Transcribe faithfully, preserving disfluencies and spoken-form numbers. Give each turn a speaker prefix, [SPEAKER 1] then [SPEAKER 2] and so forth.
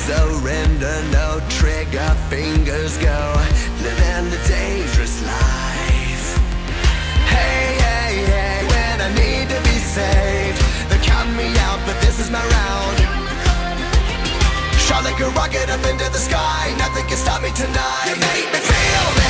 [SPEAKER 1] surrender, no trigger fingers go, living a dangerous life. Hey, hey, hey, when I need to be saved, they count me out, but this is my round. Shot like a rocket up into the sky, nothing can stop me tonight. You make me feel